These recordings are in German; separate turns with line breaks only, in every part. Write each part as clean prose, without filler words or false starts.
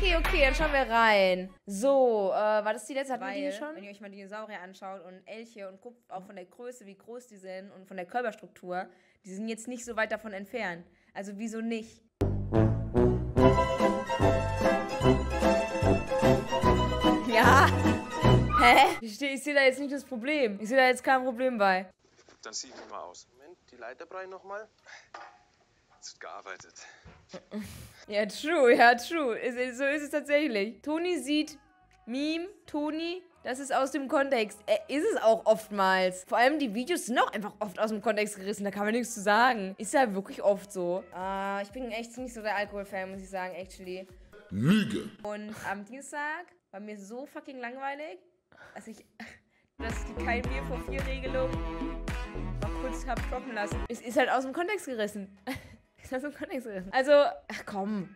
Okay, dann schauen wir rein. So, war das die letzte? Hatten wir die hier schon?
Wenn ihr euch mal Dinosaurier anschaut und Elche und guckt auch von der Größe, wie groß die sind und von der Körperstruktur, die sind jetzt nicht so weit davon entfernt. Also wieso nicht? Ja. Hä? Ich sehe da jetzt nicht das Problem. Ich sehe da jetzt kein Problem bei.
Dann zieh ich mich mal aus. Moment, die Leiterbrei nochmal. Es wird gearbeitet.
Ja, true. So ist es tatsächlich. Toni sieht Meme, Toni, das ist aus dem Kontext. Ist es auch oftmals. Vor allem die Videos sind auch einfach oft aus dem Kontext gerissen, da kann man nichts zu sagen. Ist ja wirklich oft so. Ich bin echt nicht so der Alkoholfan, muss ich sagen, actually.
Lüge.
Und am Dienstag war mir so fucking langweilig, dass ich die kein Bier vor 4 Regelung mal kurz hab droppen lassen. Es ist halt aus dem Kontext gerissen. Ist aus dem Kontext gerissen. Also, ach komm.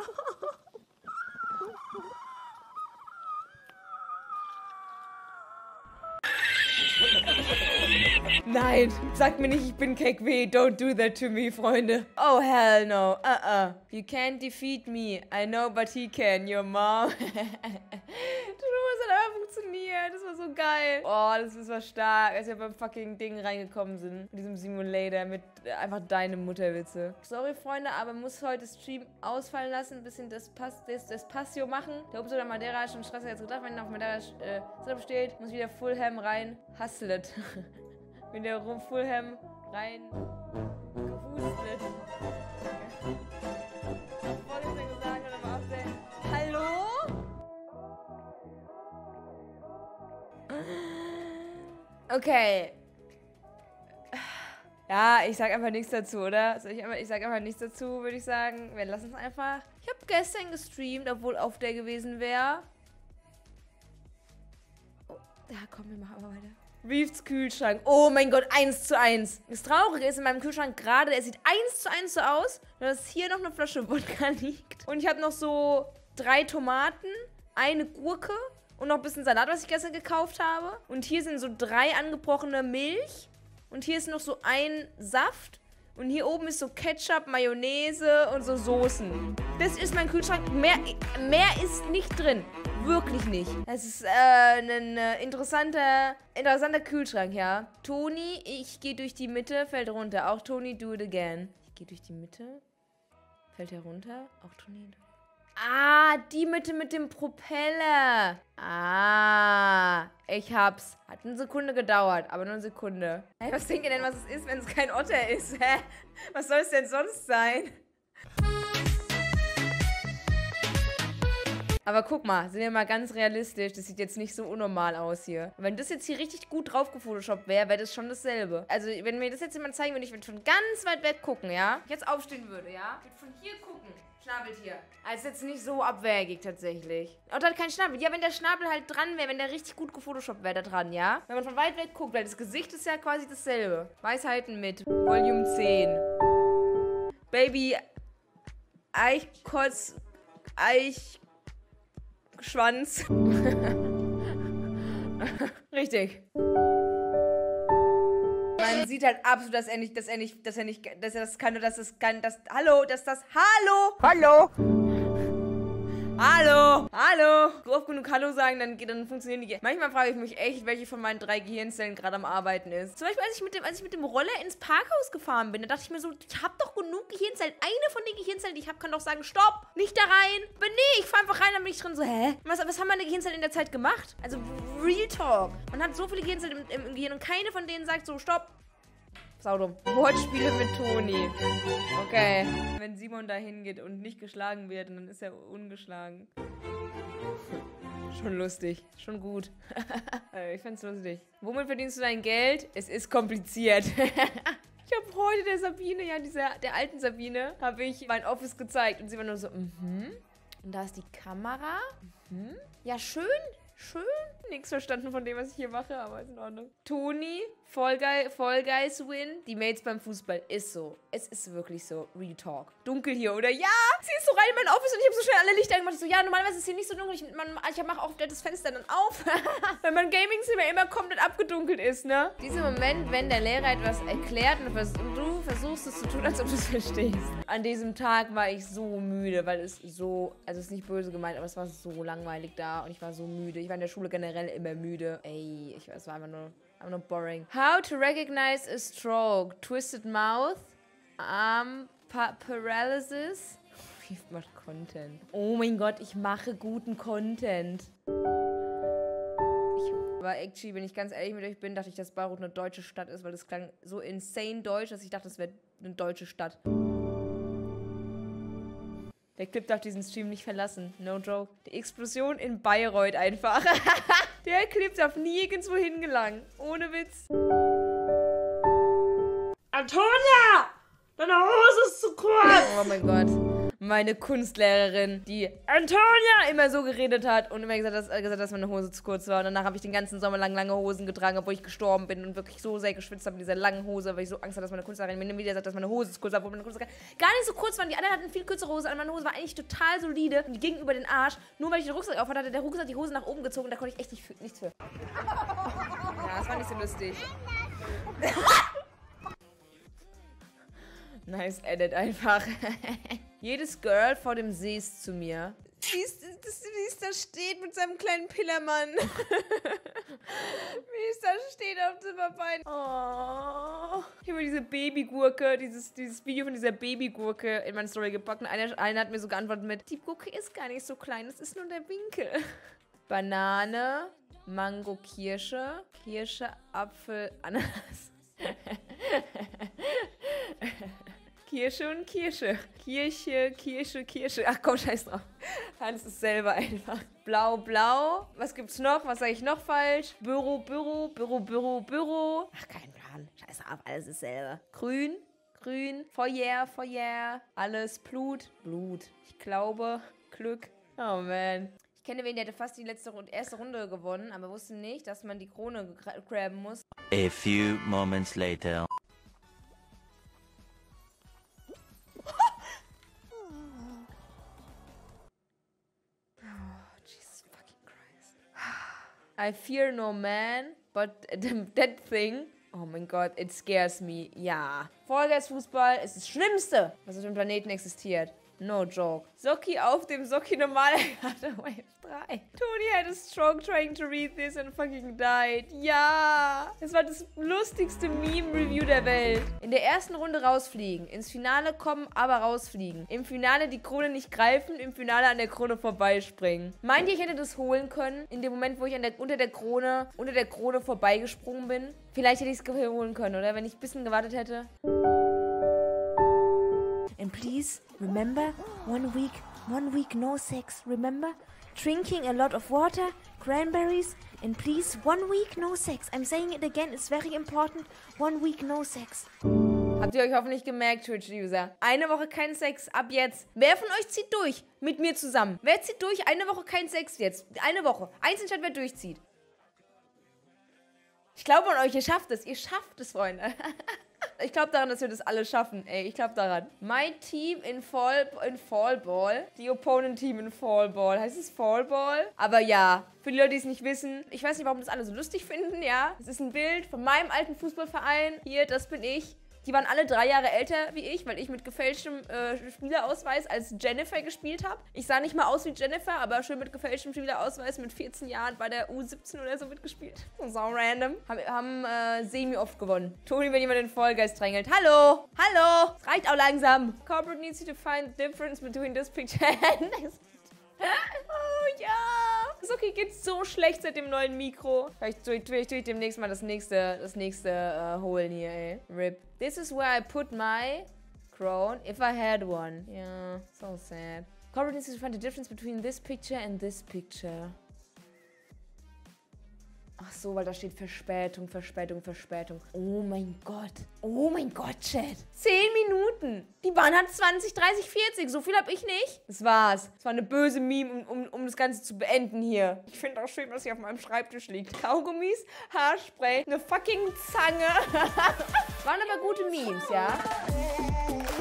Nein, sagt mir nicht, ich bin KW. Don't do that to me, Freunde. Oh, hell no. You can't defeat me. I know, but he can. Your mom. Das hat einfach funktioniert. Das war so geil. Oh, das war stark, als wir beim fucking Ding reingekommen sind. In diesem Simulator mit einfach deine Mutterwitze. Sorry, Freunde, aber muss heute Stream ausfallen lassen. Ein bisschen das Passio machen. Der Obst oder Madeira ist schon stressiger als gedacht. Wenn auf Madeira steht, muss wieder Fulham rein. Hustlet. Wenn der Fulham rein gewustet. Was wollte ich denn sagen? Oder mal aufstellen? Hallo? Okay. Ja, ich sag einfach nichts dazu, oder? Ich sag einfach nichts dazu, würde ich sagen. Wir lassen es einfach. Ich habe gestern gestreamt, obwohl auf der gewesen wäre. Oh, ja, komm, wir machen mal weiter. Reefs Kühlschrank. Oh mein Gott, 1:1. Das Traurige ist, in meinem Kühlschrank gerade, er sieht 1:1 so aus, dass hier noch eine Flasche Wodka liegt. Und ich habe noch so 3 Tomaten, eine Gurke und noch ein bisschen Salat, was ich gestern gekauft habe. Und hier sind so 3 angebrochene Milch. Und hier ist noch so ein Saft. Und hier oben ist so Ketchup, Mayonnaise und so Soßen. Das ist mein Kühlschrank. Mehr ist nicht drin. Wirklich nicht. Das ist ein interessanter Kühlschrank, ja. Toni, ich gehe durch die Mitte, fällt runter. Auch Toni, do it again. Ich gehe durch die Mitte, fällt herunter. Auch Toni. Ah, die Mitte mit dem Propeller. Ah, ich hab's. Hat eine Sekunde gedauert, aber nur eine Sekunde. Hey, was denkt ihr denn, was es ist, wenn es kein Otter ist? Hä? Was soll es denn sonst sein? Aber guck mal, sind wir mal ganz realistisch. Das sieht jetzt nicht so unnormal aus hier. Und wenn das jetzt hier richtig gut drauf gefotoshoppt wäre, wäre das schon dasselbe. Also, wenn mir das jetzt jemand zeigen würde, ich würde von ganz weit weg gucken, ja? Ich jetzt aufstehen würde, ja? Ich würde von hier gucken. Schnabeltier. Also jetzt nicht so abwägig tatsächlich. Otter hat keinen Schnabel. Ja, wenn der Schnabel halt dran wäre, wenn der richtig gut gefotoshoppt wäre da dran, ja? Wenn man von weit weg guckt, weil das Gesicht ist ja quasi dasselbe. Weisheiten mit Volume 10. Baby Eichkotz Eichschwanz. Richtig. Man sieht halt absolut, dass er das kann, Hallo! So oft genug Hallo sagen, dann funktionieren die. Manchmal frage ich mich echt, welche von meinen 3 Gehirnzellen gerade am Arbeiten ist. Zum Beispiel, als ich mit dem Roller ins Parkhaus gefahren bin, da dachte ich mir so, ich habe doch genug Gehirnzellen. Eine von den Gehirnzellen, die ich habe, kann doch sagen, stopp, nicht da rein. Aber nee, ich fahre einfach rein, dann bin ich drin so, hä? Was haben meine Gehirnzellen in der Zeit gemacht? Also, Real Talk. Man hat so viele Gehirnzellen im Gehirn und keine von denen sagt so, stopp. Saudumm. Wortspiele mit Toni. Okay. Wenn Simon da hingeht und nicht geschlagen wird, dann ist er ungeschlagen. Schon lustig. Schon gut. Ich find's lustig. Womit verdienst du dein Geld? Es ist kompliziert. Ich habe heute der Sabine, ja, der alten Sabine, habe ich mein Office gezeigt. Und sie war nur so, Und da ist die Kamera. Ja, schön. Schön. Nichts verstanden von dem, was ich hier mache, aber ist in Ordnung. Toni, Fall Guys win. Die Mates beim Fußball. Ist so. Es ist wirklich so. Real Talk. Dunkel hier, oder? Ja! Sie ist so rein in mein Office und ich habe so schnell alle Lichter angemacht. Ich so, ja, normalerweise ist es hier nicht so dunkel. Ich mache auch das Fenster dann auf. Wenn mein Gaming-Zimmer immer komplett abgedunkelt ist, ne? Dieser Moment, wenn der Lehrer etwas erklärt und du versuchst es zu tun, als ob du es verstehst. An diesem Tag war ich so müde, weil es so, also es ist nicht böse gemeint, aber es war so langweilig da und ich war so müde. Ich war in der Schule generell immer müde. Ey, es war einfach nur boring. How to recognize a stroke. Twisted mouth. Arm paralysis. Ich mache Content. Oh mein Gott, ich mache guten Content. Aber actually, wenn ich ganz ehrlich mit euch bin, dachte ich, dass Beirut eine deutsche Stadt ist, weil das klang so insane deutsch, dass ich dachte, das wäre eine deutsche Stadt. Der Clip darf diesen Stream nicht verlassen. No joke. Die Explosion in Bayreuth einfach. Der Clip darf nirgendwo hingelangen. Ohne Witz. Antonia! Deine Hose ist zu kurz! Oh mein Gott. Meine Kunstlehrerin, die Antonia immer so geredet hat und immer gesagt, dass meine Hose zu kurz war. Und danach habe ich den ganzen Sommer lang lange Hosen getragen, obwohl ich gestorben bin und wirklich so sehr geschwitzt habe mit dieser langen Hose, weil ich so Angst hatte, dass meine Kunstlehrerin mir wieder sagt, dass meine Hose zu kurz war, obwohl meine Kunstlehrerin gar nicht so kurz waren. Die anderen hatten viel kürzere Hose, aber meine Hose war eigentlich total solide und die ging über den Arsch. Nur weil ich den Rucksack auf hatte, der Rucksack die Hose nach oben gezogen und da konnte ich echt nichts für. Ja, das war nicht so lustig. Nice Edit einfach. Jedes Girl vor dem See ist zu mir. Wie es da steht mit seinem kleinen Pillermann. Wie es da steht auf dem Bein. Oh. Ich habe diese Babygurke, dieses Video von dieser Babygurke in meine Story gepackt. Und einer hat mir so geantwortet mit, die Gurke ist gar nicht so klein, das ist nur der Winkel. Banane, Mango, Kirsche, Apfel, Ananas. Kirsche und Kirsche. Kirsche. Ach komm, scheiß drauf. Hans ist selber einfach. Blau. Was gibt's noch? Was sage ich noch falsch? Büro. Ach, kein Plan. Scheiß drauf, alles ist selber. Grün. Feuer. Alles Blut. Ich glaube, Glück. Oh man. Ich kenne wen, der hätte fast die erste Runde gewonnen, aber wusste nicht, dass man die Krone graben muss.
A few moments later.
I fear no man, but that thing, oh mein Gott, it scares me. Ja. Fall Guys Fußball ist das Schlimmste, was auf dem Planeten existiert. No joke. Socki auf dem Socki normale Karte Wave 3. Toni had a stroke trying to read this and fucking died. Ja. Es war das lustigste Meme-Review der Welt. In der ersten Runde rausfliegen. Ins Finale kommen, aber rausfliegen. Im Finale die Krone nicht greifen. Im Finale an der Krone vorbeispringen. Meint ihr, ich hätte das holen können? In dem Moment, wo ich unter der Krone vorbeigesprungen bin? Vielleicht hätte ich es holen können, oder? Wenn ich ein bisschen gewartet hätte. And please, remember, one week no sex, remember? Drinking a lot of water, cranberries, and please, 1 week no sex. I'm saying it again, it's very important, 1 week no sex. Habt ihr euch hoffentlich gemerkt, Twitch-User? Eine Woche kein Sex, ab jetzt. Wer von euch zieht durch? Mit mir zusammen. Wer zieht durch? Eine Woche kein Sex jetzt. Eine Woche. Eins entscheidet, wer durchzieht. Ich glaube an euch, ihr schafft es. Ihr schafft es, Freunde. Ich glaube daran, dass wir das alle schaffen, ey. Ich glaube daran. My team in Fallball. Die Opponent Team in Fallball. Heißt es Fallball? Aber ja, für die Leute, die es nicht wissen, ich weiß nicht, warum das alle so lustig finden, ja. Es ist ein Bild von meinem alten Fußballverein. Hier, das bin ich. Die waren alle 3 Jahre älter wie ich, weil ich mit gefälschtem Spielerausweis als Jennifer gespielt habe. Ich sah nicht mal aus wie Jennifer, aber schön mit gefälschtem Spielerausweis mit 14 Jahren bei der U17 oder so mitgespielt. So random. Haben semi oft gewonnen. Toni, wenn jemand den Fall Guys drängelt. Hallo! Es reicht auch langsam. Corporate needs you to find the difference between this picture and this. Oh ja! Socki geht's so schlecht seit dem neuen Mikro. Vielleicht tue ich demnächst mal das nächste holen hier, ey. RIP. This is where I put my crown, if I had one. Yeah, so sad. Corporate needs to find the difference between this picture and this picture. Ach so, weil da steht Verspätung, Verspätung, Verspätung. Oh mein Gott. Oh mein Gott, Chat. 10 Minuten. Die Bahn hat 20, 30, 40. So viel habe ich nicht. Das war's. Das war eine böse Meme, um das Ganze zu beenden hier. Ich finde auch schön, was hier auf meinem Schreibtisch liegt. Kaugummis, Haarspray, eine fucking Zange. Waren aber gute Memes, ja?